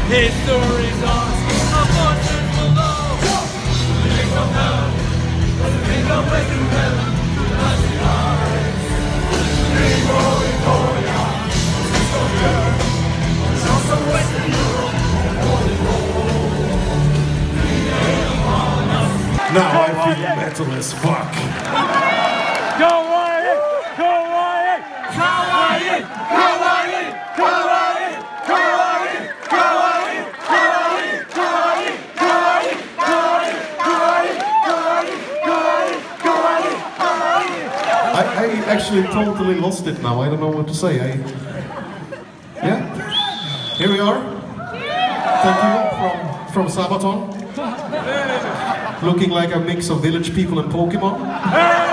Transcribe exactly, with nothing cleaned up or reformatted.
His stories are a fortune below. Living from hell, living no way to heaven. That's the eyes. Nemo Victoria, Victoria. There's also Western Europe, holy roll. Now I feel metal as fuck. Kawaii! Kawaii! Kawaii! Kawaii! Kawaii! Kawaii! Kawaii! Kawaii! Kawaii! Kawaii! Kawaii! Kawaii! Kawaii! Kawaii! Kawaii! I, I actually totally lost it now. I don't know what to say. I, yeah. Here we are. Thank you from from Sabaton. Looking like a mix of Village People and Pokemon.